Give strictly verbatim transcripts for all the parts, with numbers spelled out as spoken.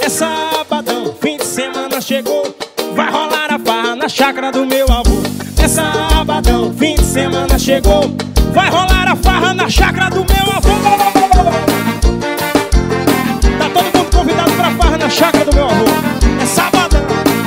É sabadão, fim de semana chegou, vai rolar a farra na chácara do meu avô. É sabadão, fim de semana chegou, vai rolar a farra na chácara do meu avô. Tá todo mundo convidado pra farra na chácara do meu avô. É sabadão.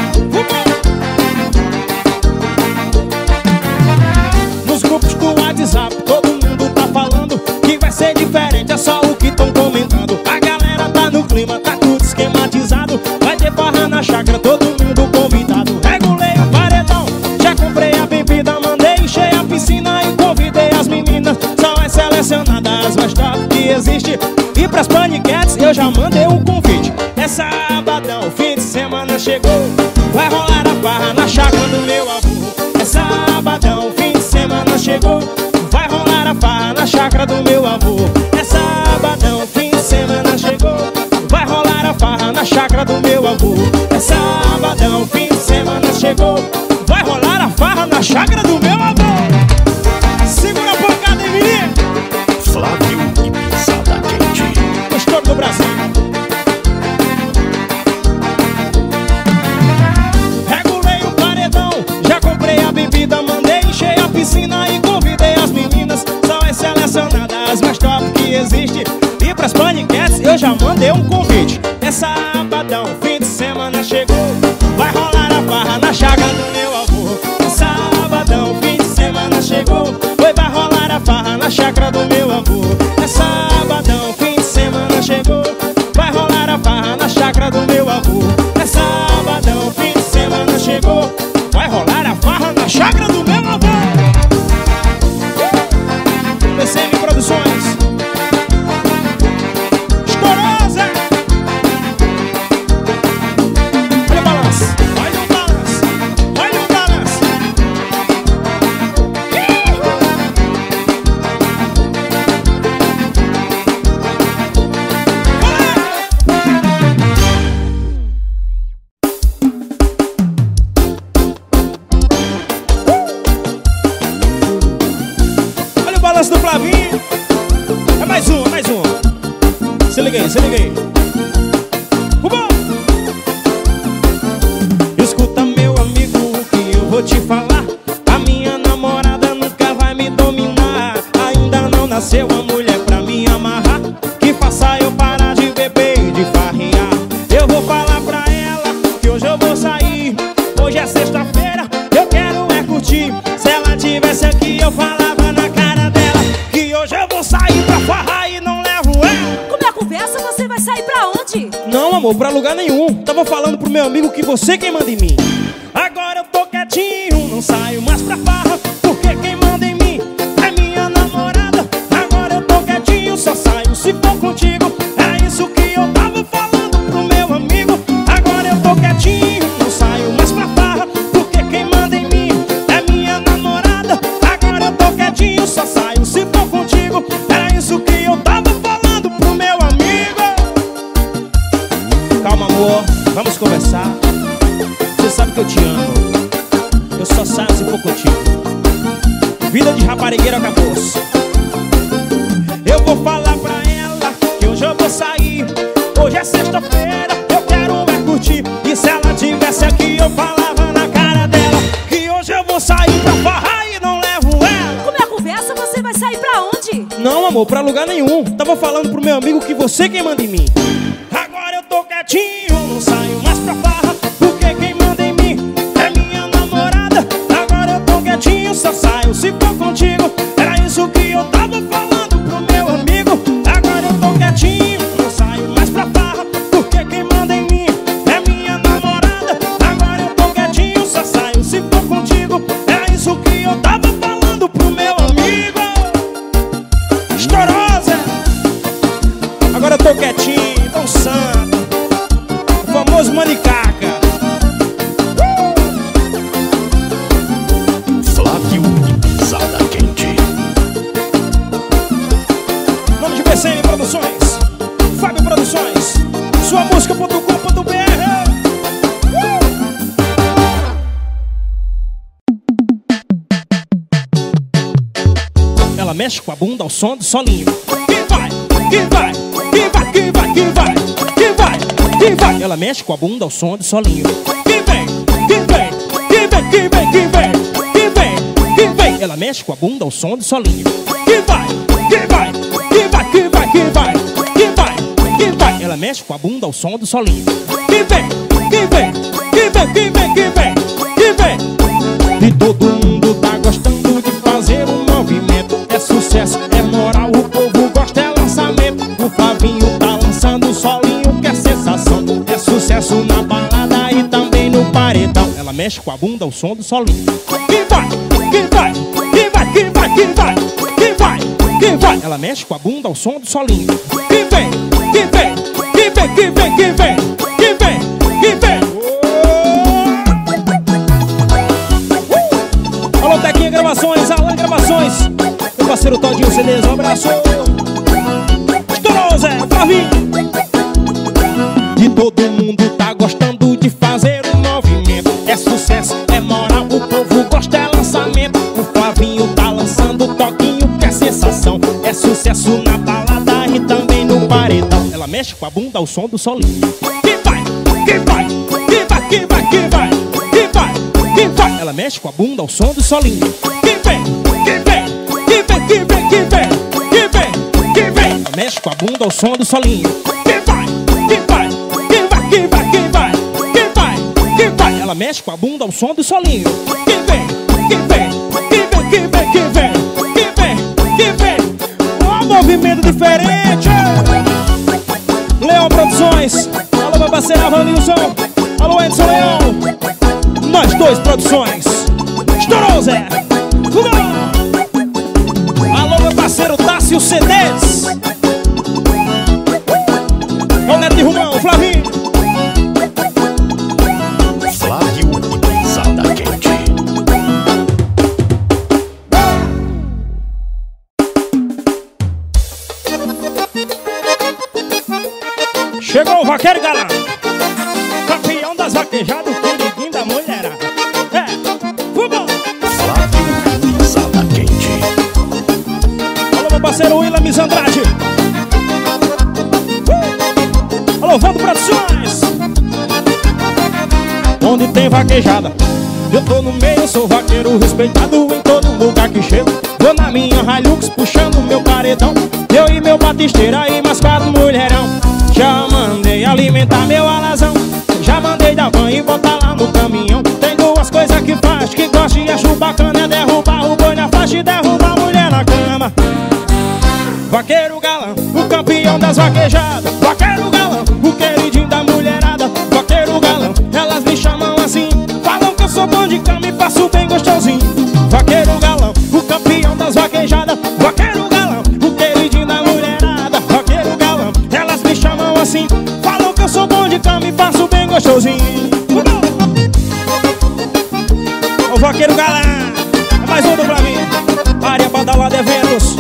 Nos grupos do WhatsApp todo mundo tá falando que vai ser diferente, é só o que tão comentando. A galera tá no clima, tá tudo esquematizado, vai ter farra na chácara, todo mundo convidado. Regulei o paredão, já comprei a bebida, mandei encher a piscina e convidei as meninas. São as selecionadas mais top que existe, e pras paniquetes eu já mandei um convite. É sabadão, fim de semana chegou, vai rolar a farra na chácara do meu avô. É sabadão, fim de semana chegou, vai rolar a farra na chácara do meu avô. É sabadão, fim de semana chegou, vai rolar a farra na chácara do meu avô. É sabadão, fim de semana chegou, vai rolar a farra na chácara do meu avô. Segura a pancada, menino. Flávio e Pisada Quente. Estouro do Brasil. Regulei o paredão, já comprei a bebida, mandei encher a piscina e convidei as meninas. São as selecionadas mais top que existe, e pras paniquetes eu já mandei um convite. É sabadão, fim de semana chegou, vai rolar a farra na chácara do meu avô. É sabadão, fim de semana chegou, oi, vai rolar a farra na chácara do meu avô. É sabadão, fim de semana chegou, vai rolar a farra na chácara do meu avô. É sabadão, fim de semana chegou, vai rolar a farra na chácara do meu avô. P C M Produções. Estourou, Zé. Olha o balanço, olha o balanço, olha o balanço. Olha o balanço do Flavinho. É mais um, é mais um. Se liga aí, se liga aí. Vamos! Escuta, meu amigo, o que eu vou te falar. A minha namorada nunca vai me dominar. Ainda não nasceu uma mulher pra me amarrar, que faça eu parar de beber e de farrear. Eu vou falar pra ela que hoje eu vou sair. Hoje é sexta-feira, eu quero é curtir. Se ela tivesse aqui eu falava na cara dela que hoje eu vou sair pra farrar e não levo ela. Com minha conversa você vai sair pra onde? Não, amor, pra lugar nenhum. Tava falando pro meu amigo que você quem manda em mim. Agora eu tô quietinho, não saio mais pra farra, porque quem manda em mim é minha namorada. Agora eu tô quietinho, só saio se for contigo. É isso que eu tava falando pro meu amigo. Agora eu tô quietinho, não saio mais pra farra, porque quem manda em mim é minha namorada. Agora eu tô quietinho, só saio se for contigo. É isso que eu tava falando pro meu amigo. Calma, amor, vamos conversar. Você sabe que eu te amo, eu só saio se for contigo. Vida de raparigueiro acabou-se. Eu vou falar pra ela que hoje eu vou sair. Hoje é sexta-feira, eu quero é curtir. E se ela tivesse aqui eu falava na cara dela que hoje eu vou sair pra farrar e não levo ela. Com minha conversa você vai sair pra onde? Não, amor, pra lugar nenhum. Tava falando pro meu amigo que você quem manda em mim. Agora eu tô quietinho, não saio mais pra farra, porque quem manda em mim é minha namorada. Agora eu tô quietinho, só saio se for contigo. Era isso que eu tava falando pro meu amigo. Agora eu tô quietinho, não saio mais pra farra, porque quem manda em mim é minha namorada. Agora eu tô quietinho, só saio se for contigo. Era isso que eu tava falando pro meu amigo. Estourou, Zé. Agora eu tô quietinho, dançando, o famoso manicaca. Flávio e Pisada Quente. Nome de P C M Produções, Fábio Produções, sua música ponto com ponto br. Ela mexe com a bunda ao som do solinho. Que vai, que vai, que vai, que vai, que vai, que vai, que vai. Ela mexe com a bunda ao som de solinho. Que vem, que vem, que vem, que vem, que vem, que vem, que vem. Ela mexe com a bunda ao som de solinho. Que vai, que vai, que vai, que vai, que vai, que vai, que vai. Ela mexe com a bunda ao som do solinho. Que vem, que vem, que vem, que vem, que vem, que vem. E todo mundo tá gostando de fazer um movimento. É sucesso, é moral, o povo gosta, é lançamento. O Flavinho tá lançando o solinho, que é sensação. É sucesso na balada e também no paredão. Ela mexe com a bunda ao som do solinho. Que vai, que vai, que vai, que vai, que vai, que vai, que vai. Ela mexe com a bunda ao som do solinho. Que vem, que vem, que vem, que vem, que vem, que vem, que vem. Alô, Tequinha Gravações, Alan Gravações, meu parceiro Todinho C Ds, um abraço. Estourou, Zé, Flavinho. E todo mundo tá gostando de fazer um movimento. É sucesso, é moral, o povo gosta, é lançamento. O Flavinho tá lançando o toquinho, que é sensação. É sucesso na balada e também no paredão. Ela mexe com a bunda ao som do solinho. Que vai, que vai, que vai, que vai, que vai, que vai, que vai. Ela mexe com a bunda ao som do solinho. Que vem, que vem, que vem, que vem, que vem, que vem, que vem. Ela mexe com a bunda ao som do solinho. Que vai, que vai, que vai, que vai, que vai, que vai, que vai. Ela mexe com a bunda ao som do solinho. Que vem, que vem, que vem, que vem, que vem, que vem, que vem. Um movimento diferente. Leão Produções. Alô, meu parceiro Avanilson. Alô, Edson Leão. Nós dois Produções. Estourou, Zé. Alô, meu parceiro Tássio C Ds. É o Neto de Rumão, Flavinho. Flávio e Pisada Quente. Chegou o Vaqueiro Galã, campeão das vaquejadas, queridinho da mulherada. É, fubão. Flávio e Pisada Quente. Alô, meu parceiro Willa Misandrade. Uh! Alô, Vando Produções. Onde tem vaquejada, eu tô no meio, sou vaqueiro respeitado em todo lugar que chego. Vou na minha Hilux puxando meu paredão. Eu e meu batisteira e mais quatro mulherão. Já mandei alimentar meu alazão. Já mandei dar banho e botar lá no caminhão. Tem duas coisas que faz, que gosta e acho bacana. É derrubar o boi na faixa e derrubar a mulher na cama. Vaqueiro galã, o campeão das vaquejadas. Vaqueiro galã, o queridinho da mulherada. Vaqueiro galã, elas me chamam assim. Falam que eu sou bom de cama e faço bem gostosinho. Vaqueiro galã, o campeão das vaquejadas. Vaqueiro galã, o queridinho da mulherada. Vaqueiro galã, elas me chamam assim. Falam que eu sou bom de cama e faço bem gostosinho. O Vaqueiro Galã, é mais um do Flavinho. Área Badalada Eventos.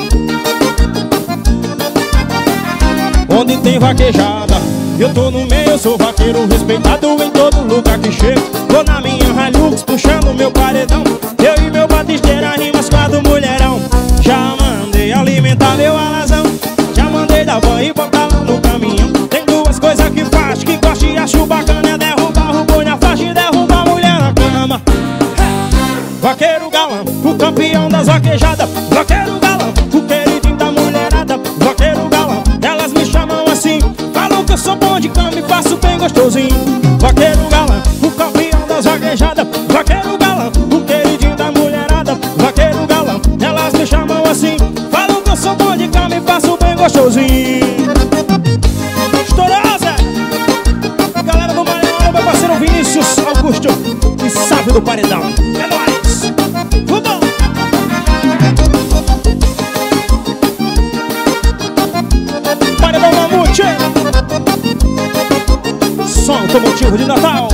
Onde tem vaquejada, eu tô no meio, sou vaqueiro respeitado em todo lugar que chego. Tô na minha Hilux puxando meu paredão. Eu e meu batisteira rimas quatro mulherão. Já mandei alimentar meu alazão. Já mandei dar banho e botar lá no caminhão. Tem duas coisas que faz, que gosta e acho bacana. É derrubar o boi na faixa e derrubar a mulher na cama. Vaqueiro galã, o campeão das vaquejadas. Vaqueiro galã, o queridinho da mulherada. Vaqueiro galã, elas me chamam assim. Falam que eu sou bom de cama e faço bem gostosinho. Vaqueiro galã, o campeão das vaquejadas. Vaqueiro galã, o queridinho da mulherada. Vaqueiro galã, elas me chamam assim. Falam que eu sou bom de cama e faço bem gostosinho. Estourou, Zé. Galera do Maranhão, meu parceiro Vinícius Augusto e Sábio do Paredão. É nóis. Vamos! Paredão Mamute. Som automotivo de Natal.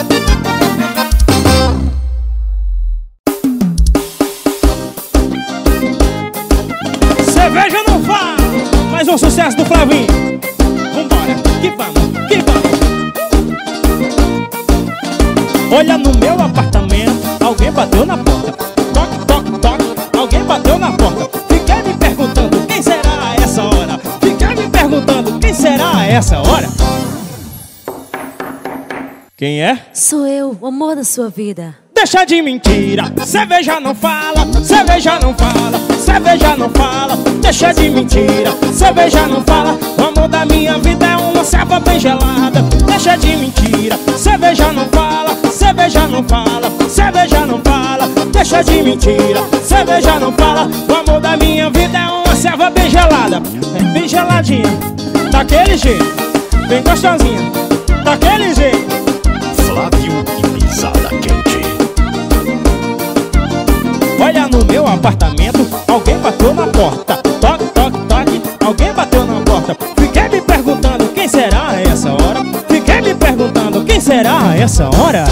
Cerveja não fala. Mais um sucesso do Flavinho. Vambora, que vamos, que vamos. Olha no meu apartamento, alguém bateu na porta. Toque, toque, toque, alguém bateu na porta. Fiquei me perguntando, quem será a essa hora? Fiquei me perguntando, quem será a essa hora? Quem é? Sou eu, o amor da sua vida. Deixa de mentira, cerveja não fala, cerveja não fala, cerveja não fala. Deixa de mentira, cerveja não fala. O amor da minha vida é uma serva bem gelada. Deixa de mentira, cerveja não fala, cerveja não fala, cerveja não fala. Deixa de mentira, cerveja não fala. O amor da minha vida é uma serva bem gelada. É bem geladinha, daquele jeito, bem gostosinha, daquele jeito. Flávio e Pisada Quente. Olha no meu apartamento, alguém bateu na porta. Toque, toque, toque, alguém bateu na porta. Fiquei me perguntando quem será a essa hora. Fiquei me perguntando quem será a essa hora.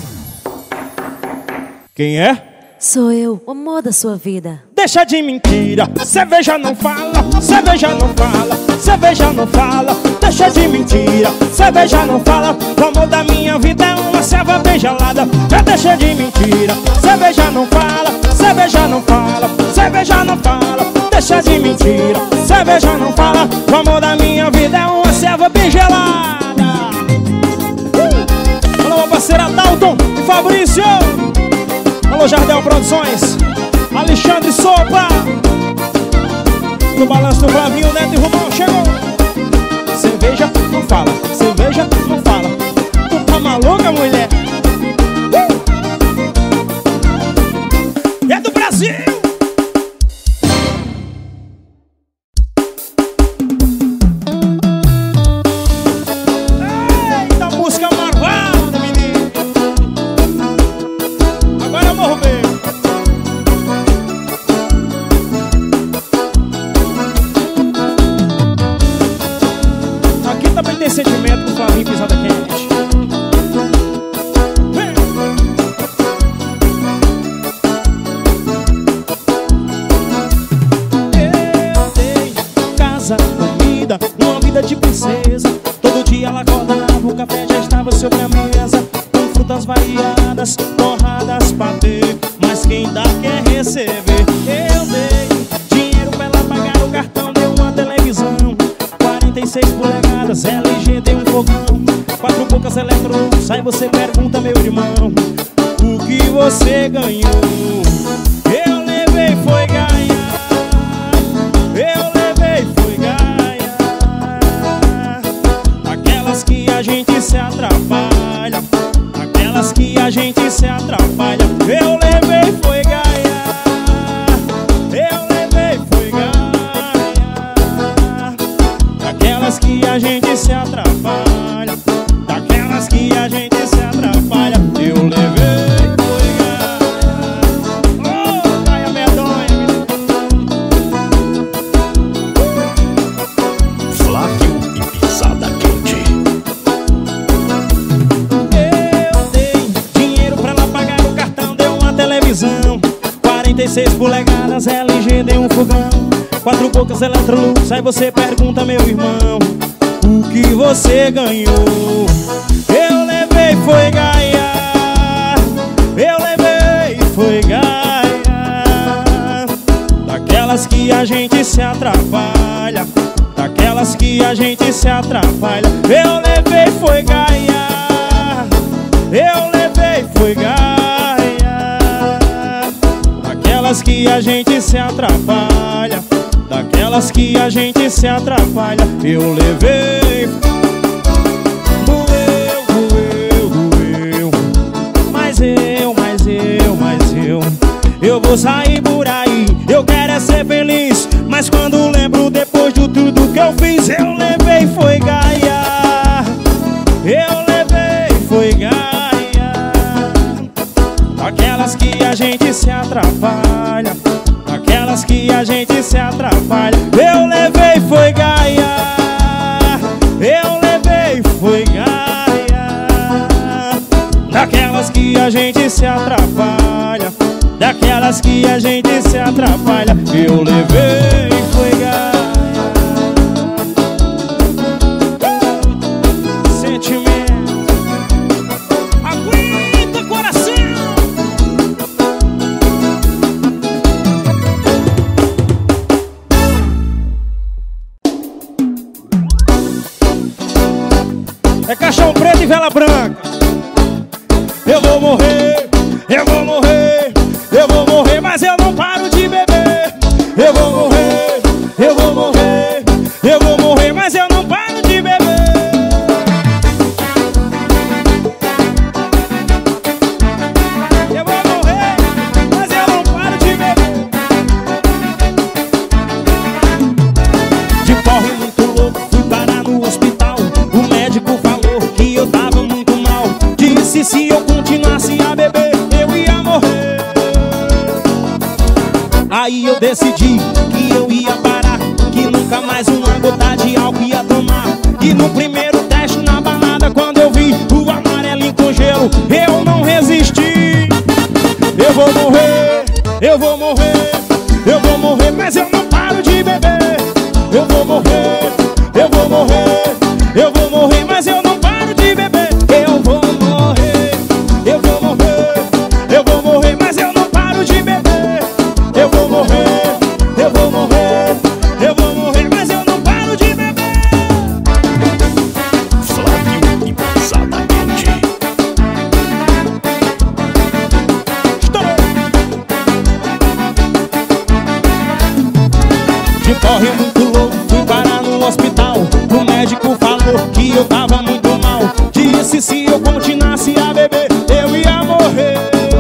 Quem é? Sou eu, o amor da sua vida. Deixa de mentira, cerveja não fala, cerveja não fala, cerveja não fala. Deixa de mentira, cerveja não fala. O amor da minha vida é uma serva bem gelada. Já deixa de mentira, cerveja não fala, cerveja não fala, cerveja não fala. Deixa de mentira, cerveja não fala. O amor da minha vida é uma serva bem gelada. uh! Alô, parceira Dalton e Fabrício. Alô, Jardel Produções, Alexandre Sopa. No balanço do Flavinho, Neto e Romão, chegou. Cerveja não fala, cerveja não fala. Tu tá maluca, mulher? Uh! É do Brasil! Eita, música marvada, menino. Agora eu morro bem. Aqui também tem sentimento com o Flavinho Pisada Quente. Vem. Eu tenho casa, comida, uma vida de princesa. Todo dia ela acordava, o café já estava sobre a mesa, com frutas variadas, torradas pra ter. Mas quem dá quer receber. Eu dei dinheiro pra ela pagar o cartão, deu uma televisão quarenta e seis polegadas, L G, deu um fogão, quatro bocas Electrolux. Aí você pergunta, meu irmão, o que você ganhou? Eu levei foi ganhar, eu levei foi ganhar. Aquelas que a gente se atrapalha, aquelas que a gente se atrapalha. Eu levei foi ganhar, eu levei foi ganhar. Daquelas que a gente se atrapalha, daquelas que a gente se atrapalha. Eu levei foi ganhar. Oh, Gaia medonha. Flávio e Pisada Quente. Eu dei dinheiro pra ela pagar o cartão, deu uma televisão quarenta e seis polegadas, L G, deu um fogão, quatro bocas Electrolux. Aí você pergunta, meu irmão, o que você ganhou? Eu levei foi ganhar, eu levei foi ganhar. Daquelas que a gente se atrapalha, daquelas que a gente se atrapalha. Eu levei foi ganhar, eu levei foi ganhar. Daquelas que a gente se atrapalha, daquelas que a gente se atrapalha. Eu levei. Doeu, doeu, doeu. Mas eu, mas eu, mas eu Eu vou sair por aí, eu quero é ser feliz. Mas quando lembro depois de tudo que eu fiz, eu levei foi ganhar, eu levei foi ganhar. Aquelas que a gente se atrapalha, aquelas que a gente se atrapalha. Eu levei foi ganhar, eu levei foi ganhar. Daquelas que a gente se atrapalha, daquelas que a gente se atrapalha. Eu levei foi ganhar. Sentimento, aguenta coração. É caixão preto e vela branca. decidi que eu ia parar, que nunca mais uma gota de álcool ia tomar. E no primeiro teste na balada, quando eu vi o amarelinho com gelo, eu não resisti. Eu vou morrer, eu vou morrer, eu vou morrer, mas eu não paro de beber. Eu vou morrer, eu vou morrer, eu vou morrer, mas eu não paro de beber. Eu vou morrer, eu vou morrer, eu vou morrer, mas eu não paro de beber. Eu vou morrer, eu vou morrer, eu vou morrer, mas eu não paro de beber. Flávio e Pisada Quente. Estourou. De corre muito louco, fui parar no hospital. O médico falou que eu tava muito mal. Disse se eu continuasse a beber, eu ia morrer.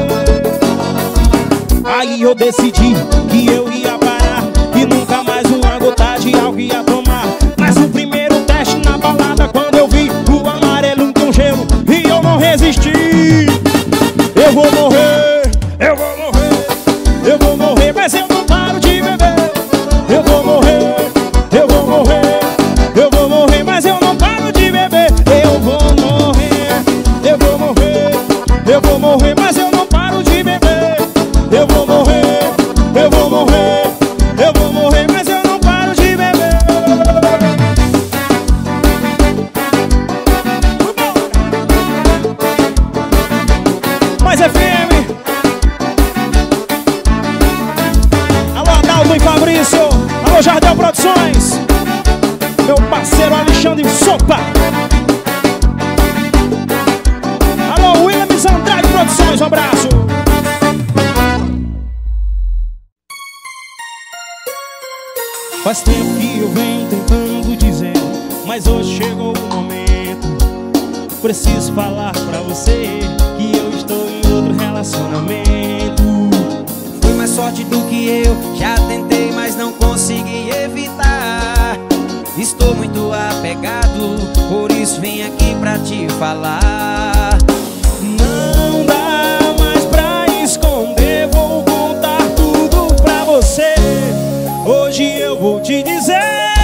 Aí eu decidi que eu ia parar, que nunca mais uma gota de álcool ia tomar. Mas o primeiro teste na balada, quando eu vi o amarelo com gelo, e eu não resisti. Eu vou morrer, eu vou morrer, eu vou morrer, mas eu não paro de beber. Eu vou morrer, eu vou morrer, eu vou morrer, mas eu não paro de beber. Eu vou morrer, eu vou morrer, eu vou morrer, mas eu não paro de beber. Eu vou morrer, eu vou morrer, eu vou morrer, mas eu não paro de beber. Mais F M. Alô, Adalto e Fabrício. Alô, Jardel Produções. Meu parceiro Alexandre Sopa. Alô, Williams Andrade Produções. Um abraço. Faz tempo que eu venho tentando dizer, mas hoje chegou o momento. Preciso falar pra você que eu estou em outro relacionamento. Foi mais sorte do que eu, já tentei, mas não consegui evitar. Estou muito apegado, por isso vim aqui pra te falar. Não dá mais pra esconder, vou contar tudo pra você. Hoje eu vou te dizer.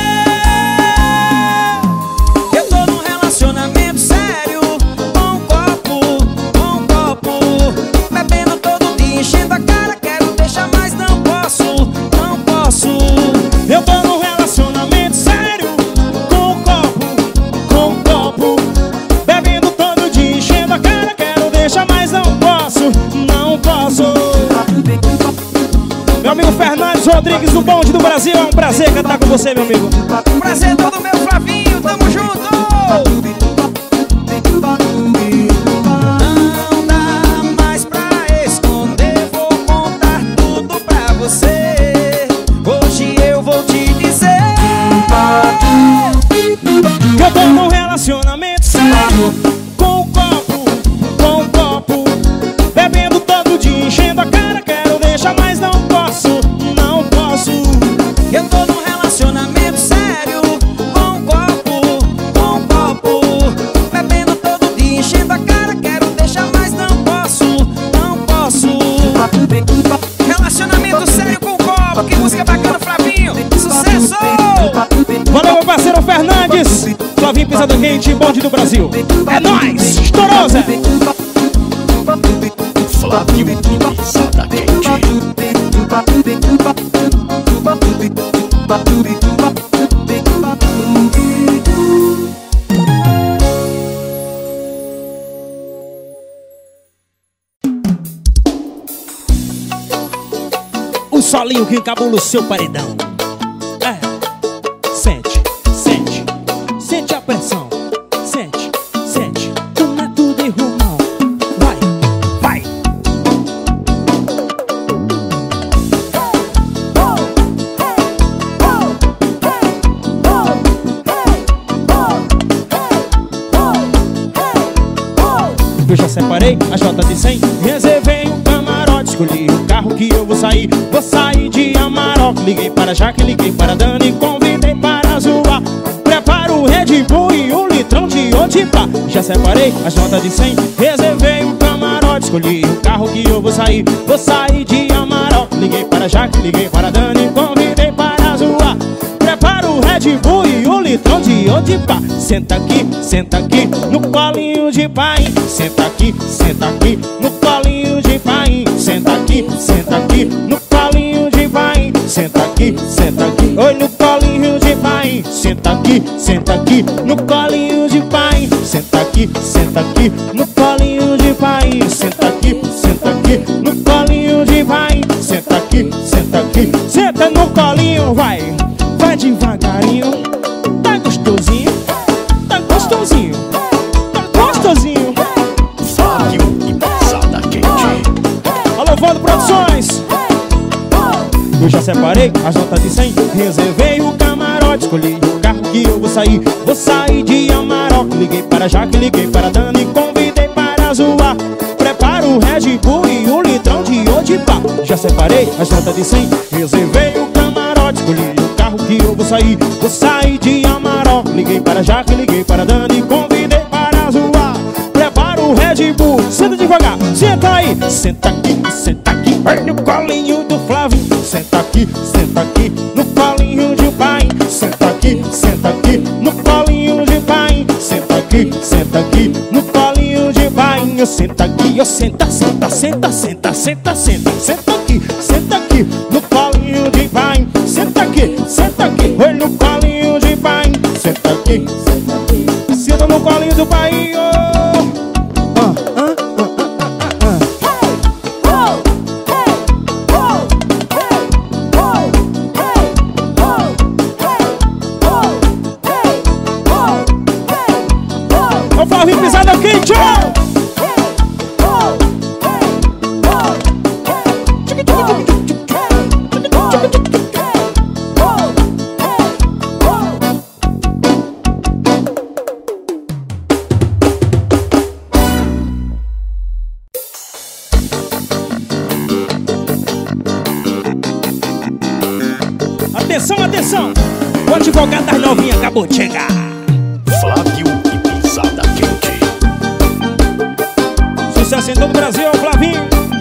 Eu tô num relacionamento sério, com um copo, com um copo, bebendo todo dia, enchendo a cara, quero deixar, mas não posso, não posso. Eu tô num relacionamento sério, com um copo, com um copo, bebendo todo dia, enchendo a cara, quero deixar, mas não posso, não posso. Meu amigo Fernandes Rodrigues, do Bonde do Brasil, é um prazer cantar com você, meu amigo. Prazer todo meu, Flavinho, tamo junto! Não dá mais pra esconder, vou contar tudo pra você. Hoje eu vou te dizer. Eu tô num relacionamento sério, com um copo, com um copo, bebendo todo dia, enchendo a cara, quero deixar, mas não posso, não posso. Eu tô num relacionamento sério, com um copo, com um copo, bebendo todo dia, enchendo a cara, quero deixar, mas não posso, não posso. Relacionamento sério com copo, que música bacana, Flavinho, sucesso! Valeu, meu parceiro Fernandes, Flavinho Pisada Quente, Bonde do Brasil. É nóis, estourou, Zé! Flávio e Pisada Quente. O solinho que encabula o seu paredão. É. Sente, sente, sente a pressão. Sente, sente, não é tudo em rumão. Vai, vai. Eu já separei a J de cem, reservei um camarote, escolhi o carro que eu vou sair. Vou sair de Amarok, liguei para Jaque, liguei para Dani, convidei para zoar. Preparo o Red Bull e um litrão de Otipá. Já separei a J de cem, reservei um camarote, escolhi o carro que eu vou sair. Vou sair de Amarok, liguei para Jaque, liguei para Dani, Red Bull e um litrão de Odipá. Senta aqui, senta aqui no colinho de pai. Senta aqui, senta aqui no colinho de pai. Senta aqui, senta aqui no colinho de pai. Senta aqui, senta aqui, oi no colinho de pai. Senta aqui, senta aqui no colinho de pai. Senta aqui, senta aqui no colinho de pai. Senta aqui, senta aqui no colinho de pai. Senta aqui, senta aqui, senta no colinho, vai. Vai devagarinho, tá gostosinho, tá gostosinho, tá gostosinho. Fábio e Passada Quente. Alô, Vando Produções. Eu já separei as notas de cem, reservei o camarote, escolhi o carro que eu vou sair. Vou sair de Amarok, liguei para Jaque, liguei para Dani, convidei para zoar. Preparo o Red Bull e um litrão de Odipá. Já separei as notas de cem, reservei o camarote, escolhi o carro que eu vou sair. Vou sair de Amarok, liguei para Jaque, liguei para Dani, convidei para zoar. Preparo o Red Bull, senta devagar, senta aí. Senta aqui, senta aqui, vai no colinho do Flávio. Senta aqui, senta aqui no colinho de pai. Senta aqui, senta aqui no colinho de pai. Senta aqui, senta aqui no colinho de pai. Eu senta aqui, eu senta, senta, senta, senta, senta, senta. Senta aqui, senta aqui no colinho de pai. Senta aqui, senta aqui, oi no colinho de pai. Senta aqui, senta aqui, senta no colinho do pai. Oh. Ah, ah, ah, ah, ah, ah. O Flavinho Pisada Quente. Atenção, atenção! O advogado das novinhas acabou de chegar. Fábio e Passada Quente. Sucesso em todo o Brasil, é o Flavinho.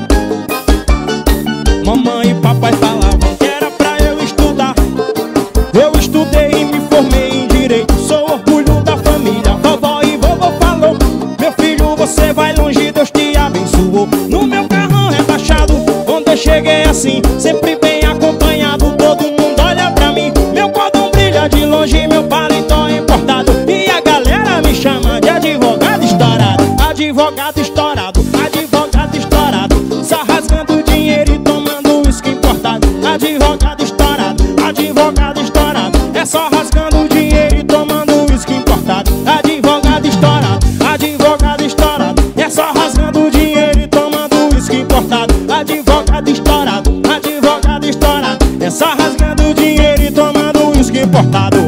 Mamãe e papai falavam que era pra eu estudar. Eu estudei e me formei em direito. Sou orgulho da família. Vovó e vovô falou: meu filho, você vai longe, Deus te abençoou. No meu carrão rebaixado, onde eu cheguei assim, sempre bem acompanhado. Todo mundo olha pra mim, meu cordão brilha de longe, meu paletó importado. E a galera me chama de advogado estourado. Advogado estourado, advogado estourado, só rasgando dinheiro e tomando uísque importado. Advogado estourado, advogado estourado, é só rasgando dinheiro e tomando uísque importado. Advogado estourado, advogado estourado, é só rasgando dinheiro e tomando uísque importado. Advogado estourado, advogado estourado, é só rasgando dinheiro e tomando uísque importado.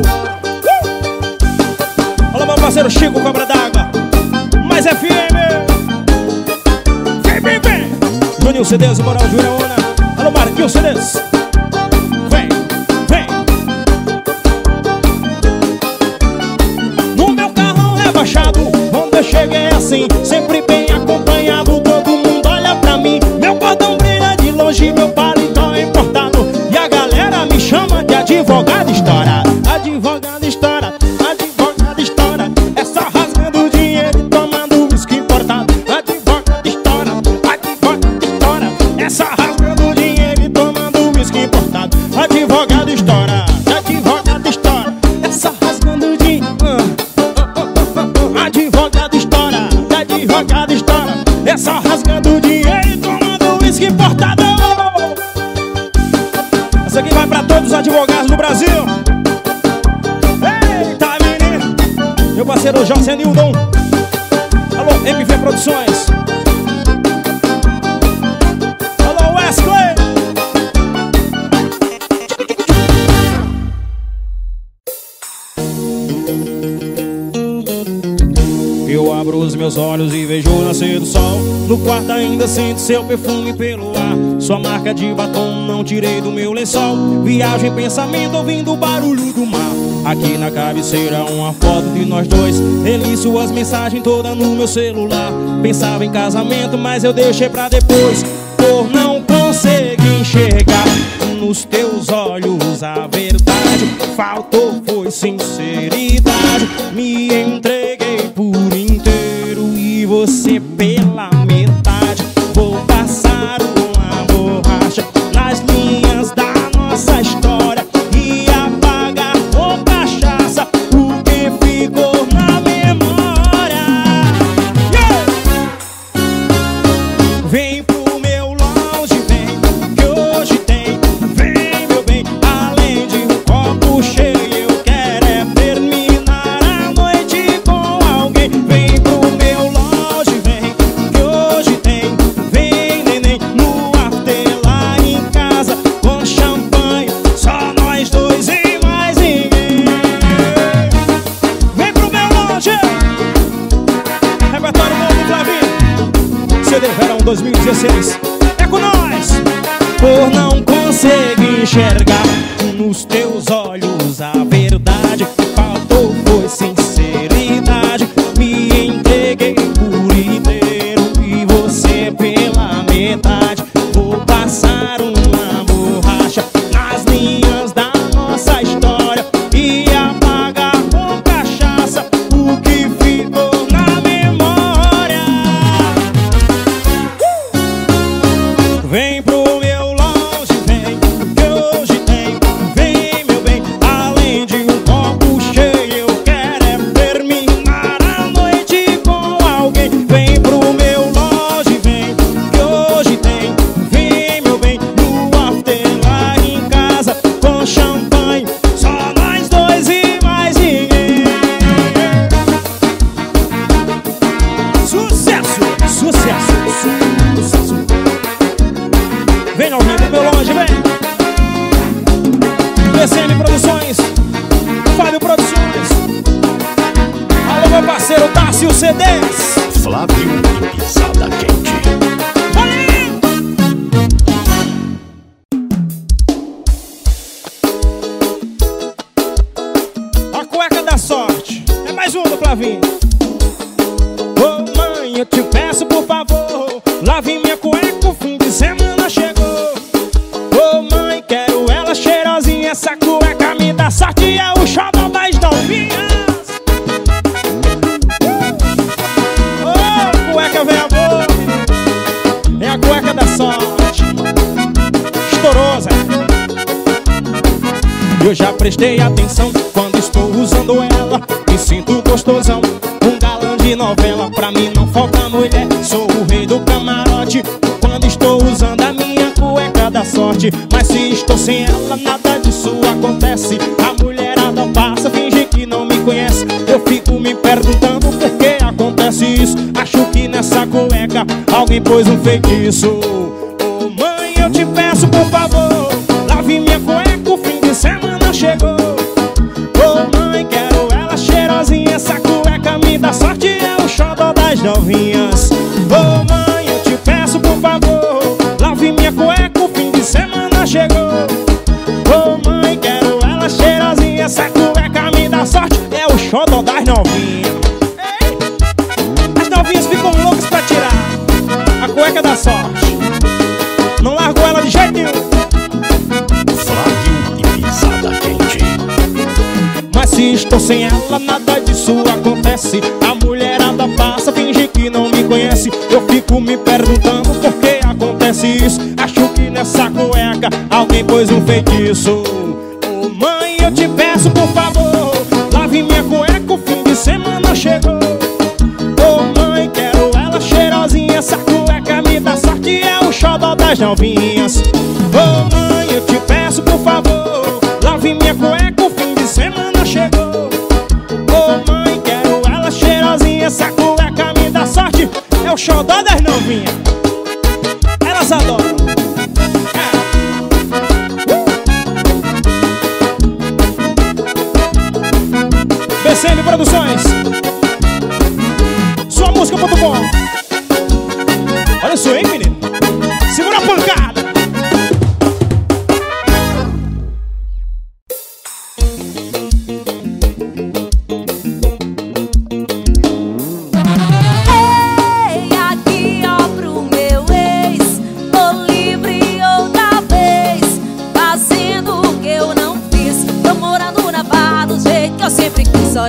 uh! Alô, meu parceiro Chico Cobra d'Água, mais F M. Vem, vem, vem. Juninho C Ds, Moral Juraúna. Alô, Marquinhos C Ds. Vem, vem. No meu carrão rebaixado, onde eu cheguei assim, sempre bem acompanhado. Todo mundo olha pra mim, meu cordão brilha de longe, meu paletó importado. E a galera me chama de advogado estourado. Advogado estourado, advogado estourado, é só rasgando dinheiro e tomando uísque importado. Advogado estourado, advogado estourado, é só rasgando dinheiro e tomando uísque importado. Advogado estourado, advogado estourado, é só rasgando dinheiro. Advogado estourado, advogado estourado, é só rasgando dinheiro e tomando uísque importado. Essa aqui vai pra todos os advogados do Brasil. Eita, menino! Meu parceiro José Nildon. Alô, M V Produções. Alô, Wesley. Eu abro os meus olhos e vejo o nascer do sol. No quarto ainda sinto seu perfume pelo ar. Sua marca de batom não tirei do meu lençol. Viajo em pensamento ouvindo o barulho do mar. Aqui na cabeceira uma foto de nós dois. Ele e suas mensagens todas no meu celular. Pensava em casamento, mas eu deixei pra depois, por não conseguir enxergar nos teus olhos a verdade. verdade, faltou foi sinceridade. Me entreguei por inteiro e você pela metade. Vou passar uma borracha nas linhas da nossa história e apagar com cachaça o que ficou na memória. Yeah! Vem pro meu longe, vem, que hoje tem. Vem, meu bem, além de um copo cheio, eu quero é terminar a noite com alguém. Vem pro meu longe, vem, que hoje tem. Vem, neném, no after lá em casa, com champanhe, só nós dois e mais ninguém. Vem pro meu longe. Repertório novo, Flavinho. C D Verão dois mil e dezesseis. É com nós. Por não conseguir enxergar nos teus olhos a verdade, faltou foi sinceridade. Me entreguei por inteiro e você pela metade. Vou passar uma borracha nas linhas da nossa história e apagar com cachaça o que ficou na memória. Vem pro meu longe, vem, que hoje tem. Vem, meu bem, além de um copo cheio, eu quero é terminar a noite com alguém. Vem pro meu longe, vem, que hoje tem. Vem, meu bem, no after lá em casa, com champanhe, só nós dois e mais ninguém. Sucesso, sucesso, sucesso. Vem ao vivo, meu longe, vem. P C M Produções, Fábio Produções. Alô, meu parceiro Tássio C Ds. Flávio e Pisada Quente. Valeu! A cueca da sorte. É mais um do Flavinho. Ô mãe, eu te peço por favor, lave minha cueca, o fim de semana chegou. Ô mãe, quero ela cheirosinha, essa cueca me dá sorte, é o xodó das novinhas. Ô cueca vem amor, é a cueca da sorte. Estourou, Zé. Eu já prestei atenção quando estou usando ela, me sinto gostosão, um galã de novela. Pra mim não falta mulher, sou o rei do camarote quando estou usando a minha cueca da sorte. Mas se estou sem ela, nada disso acontece. A mulherada passa, finge que não me conhece. Eu fico me perguntando por que acontece isso. Acho que nessa cueca alguém pôs um feitiço. Ô mãe, eu te peço por favor, lave minha cueca, o fim de semana chegou. Ô mãe, quero ela cheirosinha, essa cueca me dá sorte, é o xodó das novinhas. Ô mãe, eu te peço por favor, lave minha cueca, o fim de semana chegou. Ô mãe, quero ela cheirosinha, essa cueca me dá sorte, é o xodó das novinhas. Ei! As novinhas ficam loucas pra tirar a cueca da sorte. Não largo ela de jeito nenhum. Flávio e Pisada Quente. Mas se estou sem ela, nada disso acontece. A mulherada passa, finge que não me conhece. Eu fico me perguntando por que acontece isso. Acho que nessa cueca alguém pôs um feitiço. Ô mãe, eu te peço por favor, lave minha cueca, o fim de semana chegou. Ô mãe, quero ela cheirosinha, essa cueca me dá sorte, é o xodó das novinhas. Ô mãe, eu te peço por favor, lave minha cueca, o fim de semana chegou. Ô mãe, quero ela cheirosinha, essa cueca me dá sorte, é o xodó das novinhas. Elas adoram. É. B C M Produções, sua música ponto com. Olha isso aí, menino. Segura a pancada. Ei, aqui ó pro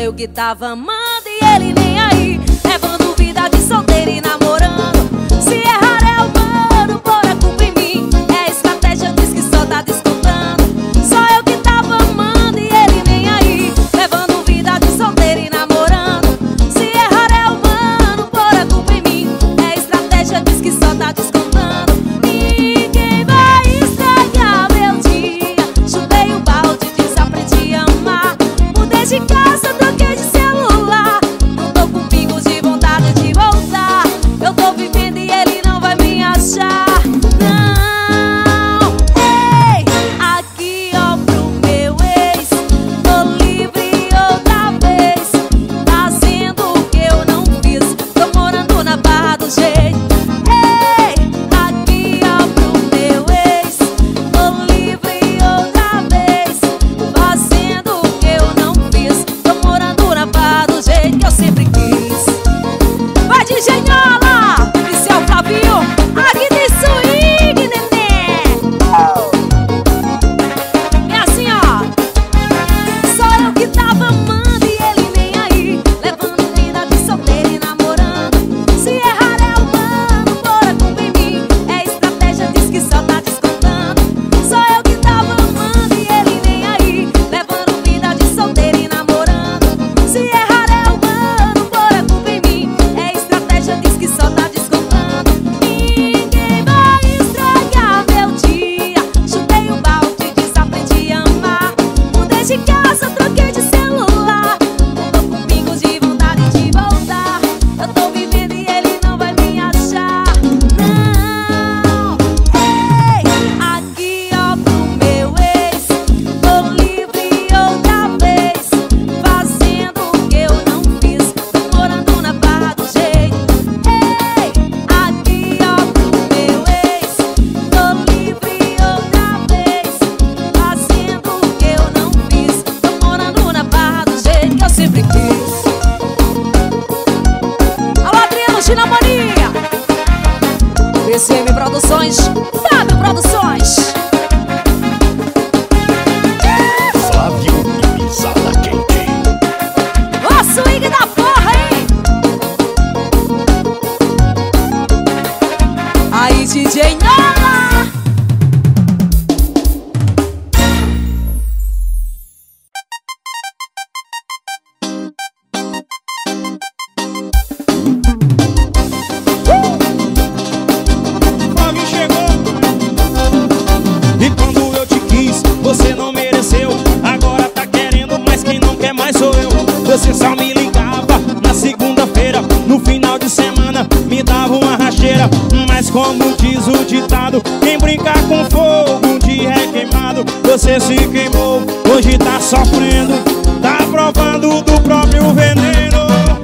eu que tava amando e ele nem aí, levando vida de solteiro e namorando. Se errar é humano, pôr a culpa em mim. É a estratégia, diz que só tá descontando. Só eu que tava amando e ele nem aí, levando vida de solteiro e namorando. Se errar é humano, pôr a culpa em mim. É a estratégia, diz que só tá descontando. Ninguém vai estragar meu dia. Chutei o balde, desaprendi a amar. Mudei de casa, troquei de celular. Não tô com pingos de vontade de voltar. Eu tô vivendo e ele não vai me achar. Não, ei, aqui ó pro meu ex. Tô livre outra vez, fazendo o que eu não fiz. Tô morando na Barra do Jeito. Ei, aqui ó pro meu ex. Tô livre outra vez, fazendo o que eu não fiz. Tô morando na Barra do Jeito que eu sempre quis. Vai de Genhola, Policial Flavinho, aqui de swing, nenê. É assim, ó. Só eu que tava amando e ele nem aí, levando vida de solteiro e namorando. Se errar é humano, pôr a culpa em mim. É a estratégia, diz que só tá descontando. Só eu que tava amando e ele nem aí, levando vida de solteiro e namorando. Se errar é humano, pôr a culpa em mim. É a estratégia, diz que só tá descontando. Ninguém vai estragar meu dia. Chutei o balde, desaprendi a amar. Mudei de casa, troquei de celular. Não tô com pingos de vontade de voltar. Eu tô vivendo e ele não vai me achar. Não, ei, aqui ó pro meu ex. Tô livre outra vez, fazendo o que eu não fiz. Tô morando na Barra do Jeito. Ei, aqui ó pro meu ex. Tô livre outra vez, fazendo o que eu não fiz. Tô morando na Barra do Jeito que eu sempre quis. Alô, Adriano Ginamania, P C M Produções, Fábio Produções. Flávio e Pisada Quente. Ó, swing da porra, hein? Aí, D J Nola. Flávio chegou. E quando eu te quis, você não mereceu. Agora tá querendo, mas quem não quer mais sou eu. Você só me ligava na segunda-feira, no final de semana me dava uma rasteira. Mas como diz o ditado, quem brinca com fogo um dia é queimado. Você se queimou, hoje tá sofrendo, tá provando do próprio veneno.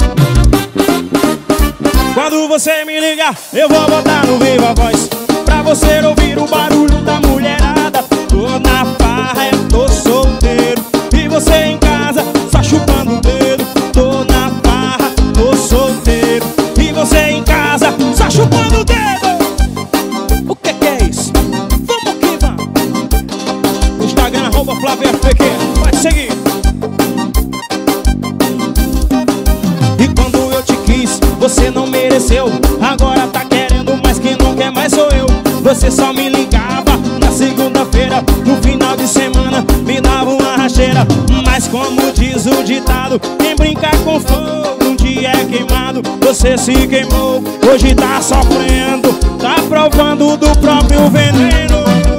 Quando você me ligar, eu vou botar no Viva Voz, pra você ouvir o barulho da mulherada. Tô na farra, eu tô solteiro, e você em casa só chupando o dedo. Tô na farra, tô solteiro, e você em casa só chupando o dedo. O que que é isso? Vamos que vamos. Instagram, arroba Flávio F P Q, pode seguir. E quando eu te quis, você não mereceu. Agora tá querendo, mas quem não quer mais sou eu. Você só me ligava na segunda-feira, no final de semana me dava uma rasteira. Mas como diz o ditado, quem brinca com fogo um dia é queimado. Você se queimou, hoje tá sofrendo, tá provando do próprio veneno.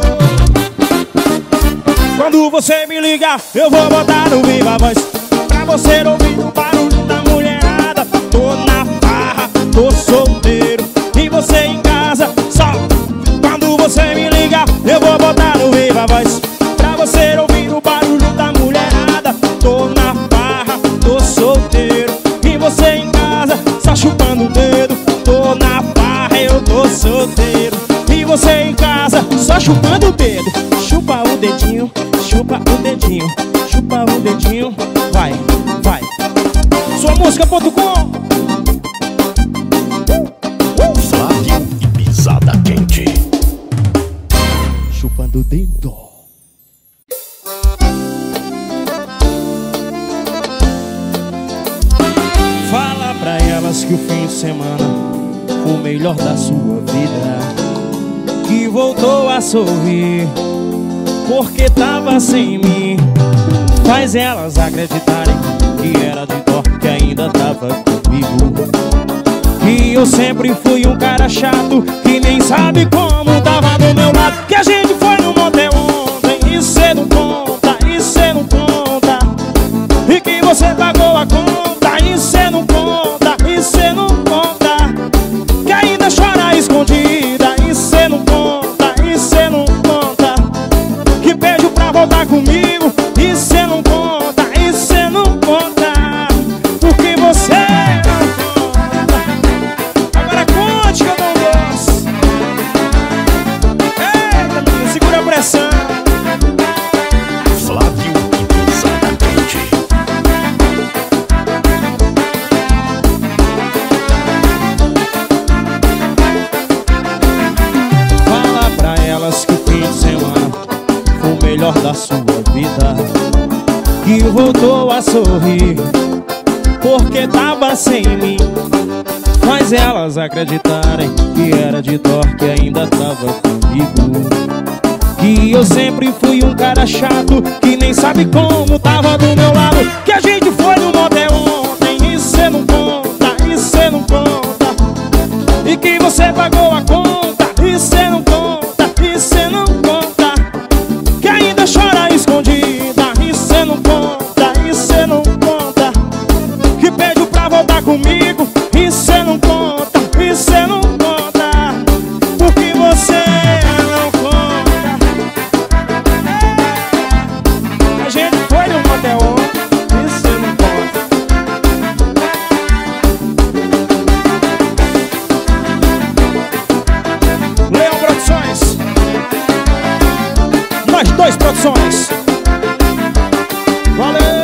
Quando você me ligar, eu vou botar no Viva Voz, pra você ouvir o barulho da mulherada. Tô na farra, tô solteiro, e você em casa só. Quando você me ligar, eu vou botar no Viva Voz, pra você ouvir o barulho da mulherada. Tô na farra, tô solteiro, e você em casa só chupando o dedo. Tô na farra, eu tô solteiro, e você em casa só chupando o dedo. Chupa o dedinho, chupa o dedinho, chupa o dedinho, vai, vai. Sua música ponto com. Flávio e Pisada Quente. Chupando o dedo. que o fim de semana foi o melhor da sua vida, que voltou a sorrir porque tava sem mim. Faz elas acreditarem que era de dó, que ainda tava comigo. E eu sempre fui um cara chato que nem sabe como tava do meu lado. Que a gente foi no motel ontem e cê não conta, e cê não conta. E que você pagou a conta e cê não conta, e cê não conta. Que ainda chora escondida e cê não conta, e cê não conta. Que pediu pra voltar comigo e cê não conta, e cê não conta. Porque você Flávio e Pisada Quente. Fala pra elas que o fim de semana foi o melhor da sua vida, que voltou a sorrir porque tava sem mim. Faz elas acreditarem que era de dó, que ainda tava comigo. Que eu sempre fui um cara chato que nem sabe como tava do meu lado. Que a gente foi no motel ontem e cê não conta, e cê não conta. E que você pagou a conta e cê não conta, e cê não conta. Que ainda chora escondida e cê não conta, e cê não conta. Que pediu pra voltar comigo e cê não conta, e cê não conta. Porque você não conta. A gente foi no motel ontem e cê não conta. Leão Produções. Nós dois Produções. Valeu!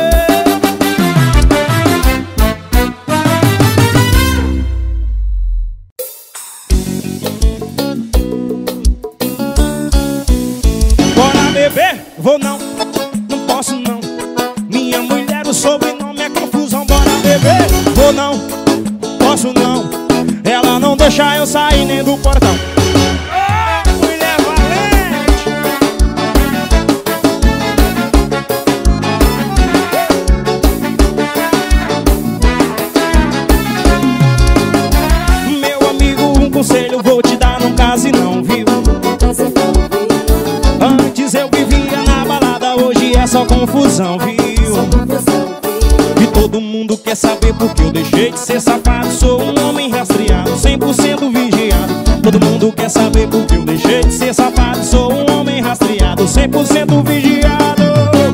Vou não, não posso não. Minha mulher, o sobrenome é confusão. Bora beber, vou não, posso não. Ela não deixa eu sair nem do portão. Oh, mulher valente. Meu amigo, um conselho vou te dar, não case não, viu? Antes eu vivia na balada, hoje é só confusão, viu? E todo mundo quer saber porque eu deixei de ser safado. Sou um homem rastreado, cem por cento vigiado. Todo mundo quer saber porque eu deixei de ser safado. Sou um homem rastreado, cem por cento vigiado.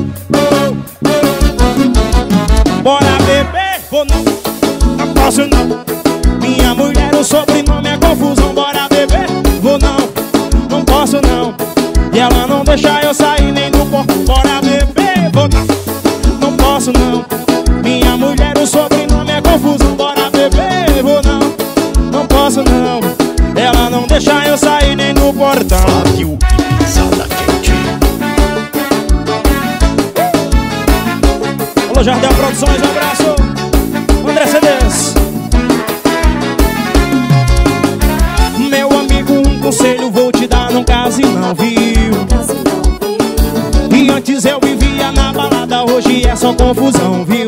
Bora beber, vou não, não posso não. Minha mulher, o sobrenome é confusão. Bora beber, vou não, não posso não. E ela não deixa eu sair nem do portão. Bora beber, vou não, não posso não. Minha mulher, o sobrenome é confusão. Bora beber, vou não, não posso não. Ela não deixa eu sair nem do portão. Flávio e Pisada Quente. Alô, Jardel Produções, um abraço. André Cedes. Meu amigo, um conselho vou te dar, não case não, viu? E antes eu vivia na balada, hoje é só confusão, viu?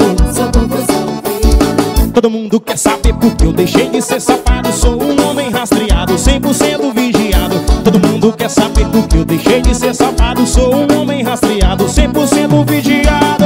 Todo mundo quer saber porque eu deixei de ser safado. Sou um homem rastreado, cem por cento vigiado. Todo mundo quer saber porque eu deixei de ser safado. Sou um homem rastreado, cem por cento vigiado.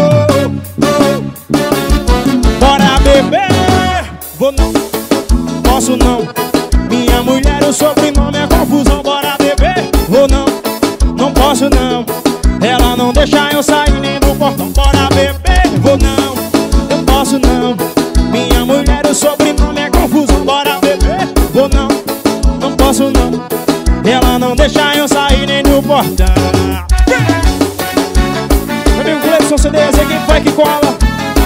Bora beber, vou não, posso não. Minha mulher, o sobrenome é confusão. Bora beber, vou não, não posso não. Ela não deixa eu sair nem do portão. Bora beber, vou não, eu posso não. Minha mulher, o sobrenome é confusão. Bora beber, vou não, não posso não. Ela não deixa eu sair nem do portão. Meu amigo Gleison C D S, quem vai que cola?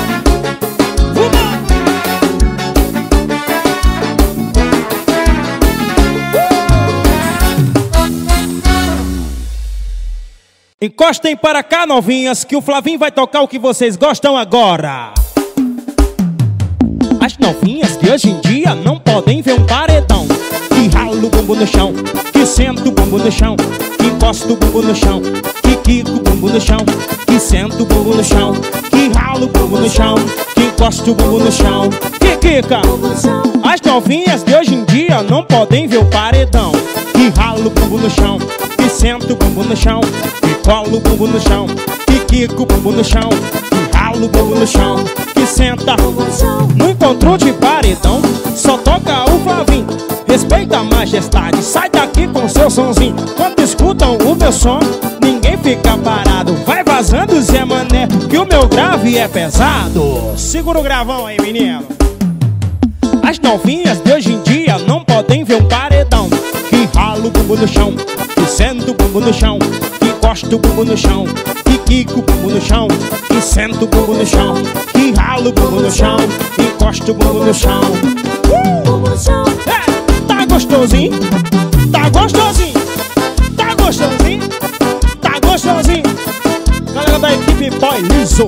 Encostem para cá, novinhas, que o Flavinho vai tocar o que vocês gostam agora. As novinhas. novinhas de hoje em dia não podem ver um paredão que rala o bumbum no chão, que senta o bumbum no chão, que encosta o bumbum no chão, que quica o bumbum no chão, que senta o bumbum no chão, que rala o bumbum no chão, que encosta o bumbum no chão, que quica. As novinhas de hoje em dia não podem ver o paredão que rala o bumbum no chão, que senta o bumbum no chão, que cola o bumbum no chão, que quica o bumbum no chão, que rala o bumbum no chão, que senta. No encontro de paredão só toca o Flavinho. Respeita a majestade, sai daqui com seu sonzinho. Quando escutam o meu som, ninguém fica parado. Vai vazando, Zé Mané, que o meu grave é pesado. Segura o gravão aí, menino. As novinhas de hoje em dia não podem ver um paredão que rala o bumbum no chão, que senta o bumbum no chão, que encosta o bumbum no chão, que quica o bumbum no chão, que senta o bumbum no chão, que rala o bumbum no chão, que encosta o bumbum no chão. Uh! É, tá gostosinho? Tá gostosinho? Tá gostosinho? Tá gostosinho? Galera da equipe Boy Liso.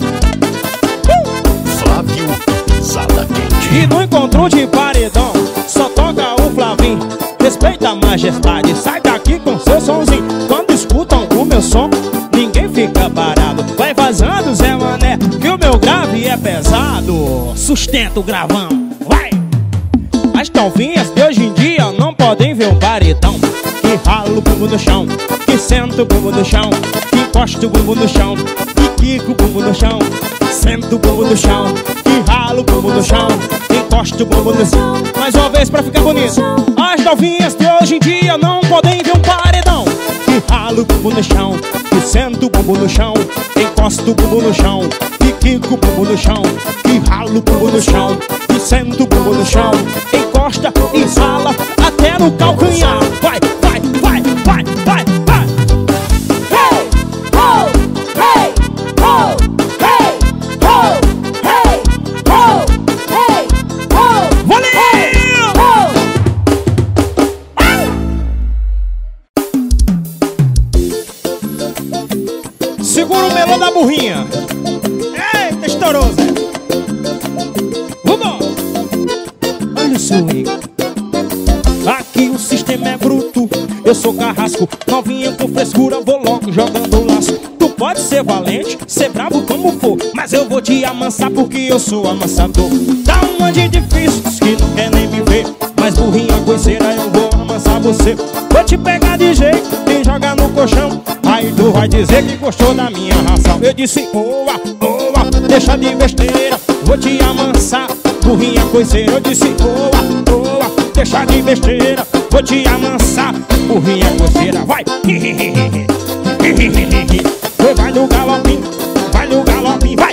Flávio Pisada Quente. E no encontro de paredão só toca o Flavinho. Respeita a majestade, sai daqui com seu sonzinho. Quando escutam o meu som, ninguém fica parado. Vai vazando, Zé Mané, que o meu grave é pesado. Sustenta o gravão, vai! As novinhas de hoje em dia não podem ver um paredão que rala o bumbum no chão, que senta o bumbum no chão, que encosta o bumbum no chão, que quica o bumbum no chão, senta o bumbum no chão, que rala o bumbum no chão, que encosta o bumbum no chão. Mais uma vez pra ficar bonito. As novinhas de hoje em dia não podem ver um paredão que rala o bumbum no chão, que senta o bumbum no chão, que encosta o bumbum no chão, que quica o bumbum no chão, que rala o bumbum no chão, que senta o bumbum no chão, encosta e rala até no calcanhar. Vai, vai, vai, vai, vai, vai. Hey, ho, hey, ho, hey, ho, hey, ho, hey, ho, Valeu! ho. Segura o melão da burrinha. Eita, estourou, Zé. Vamos! Olha o swing. Aqui o sistema é bruto, eu sou carrasco. Novinha com frescura, vou logo jogando laço. Tu pode ser valente, ser bravo como for, mas eu vou te amansar porque eu sou amassador. Tá um monte de difícil que não quer nem me ver, mas burrinha coiceira, eu vou amansar você. Vou te pegar de jeito e jogar no colchão, aí tu vai dizer que gostou da minha ração. Eu disse, oa, oa, deixa de besteira, vou te amansar, burrinha coiceira. Eu disse, oa, oa, deixa de besteira, vou te amansar, burrinha coiceira. Vai! Vai no galopim, vai no galopim, vai!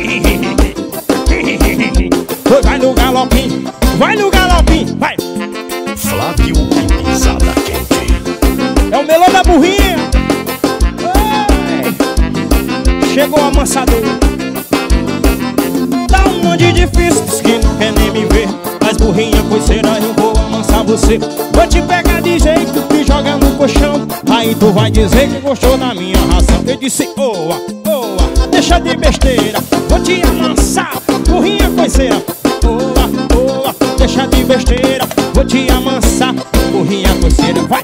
Vai no galopim, vai no galopim, vai! Flávio Pisada Quente. É o melão da burrinha. Ei! Chegou o amansador. Tá um monte difícil que não quer nem me ver, mas burrinha coiceira, eu vou amansar você. Vou te pegar de jeito e jogar no colchão, aí tu vai dizer que gostou da minha ração. Eu disse, oa, oa, deixa de besteira, vou te amansar, burrinha coiceira. Oa, oa, deixa de besteira, vou te amansar, burrinha coiceira. Vai!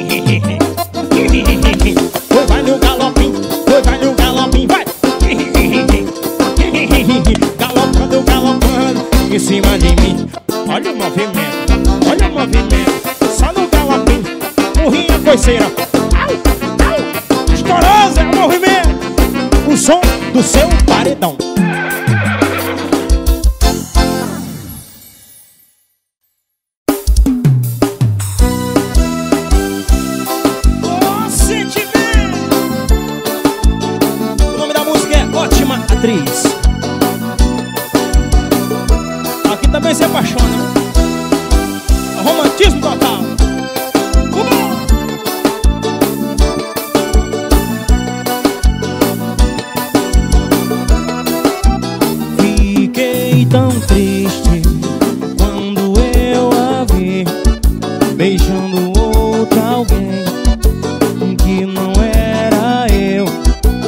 Foi, vai no galopim, foi, vai no galopim, vai! Galopando, galopando em cima de mim. Olha o movimento, olha o movimento, só no galopim, burrinha coiceira. Au, au, estourou, é o movimento, o som do seu paredão. Atriz. Aqui também se apaixona. Romantismo total. Fiquei tão triste quando eu a vi beijando outra alguém que não era eu.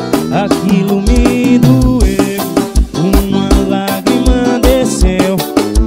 Aquilo me doeu, uma lágrima desceu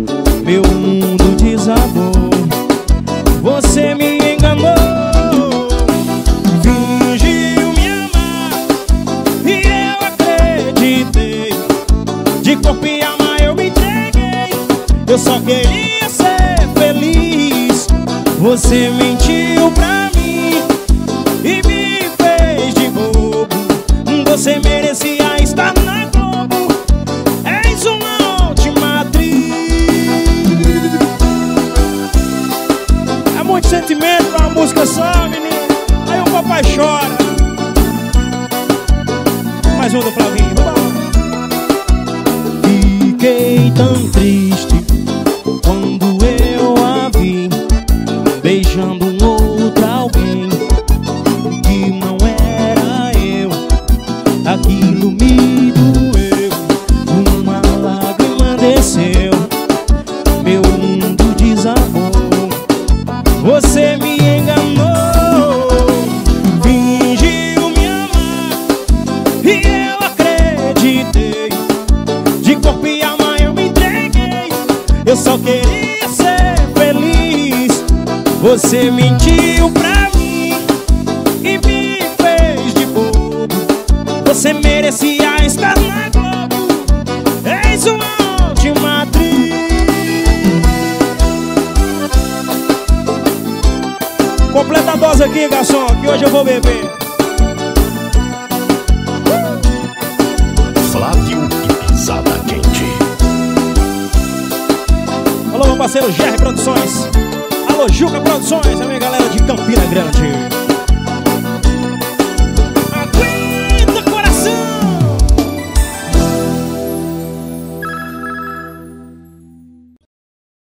queria ser feliz. Você mentiu pra mim e me fez de bobo. Você merecia estar na Globo. És uma ótima atriz. É muito sentimento pra uma música só, menino. Aí o papai chora. Mais um do Flavinho, vamos. Fiquei tão triste quando eu a vi beijando um outro alguém que não era eu. Aquilo me doeu, uma lágrima desceu, meu mundo desabou. Você me enganou, fingiu me amar e eu acreditei. De corpo e alma eu me entreguei. Eu só queria ser feliz. Você mentiu pra mim e me fez de bobo. Você merecia estar na Globo. És uma ótima atriz. Completa a dose aqui, garçom, que hoje eu vou beber. Flávio e Pisada Quente. Alô, meu parceiro G R Produções. Alô, Juca Produções, a minha galera de Campina Grande.